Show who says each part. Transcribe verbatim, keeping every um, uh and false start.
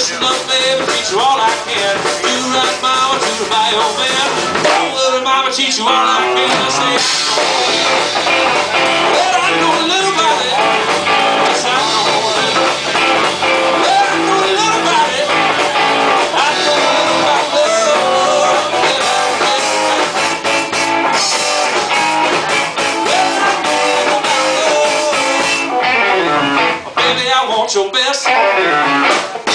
Speaker 1: listen up, baby, teach you all I can. Do right, mama, to the bio man. Oh, little mama, teach you all I can. I say, well, I know a little about it. Yes, I know a little. Well, I know a little about it. I know a little about love. Well, I Well, I know a little about love. Baby, I want your best.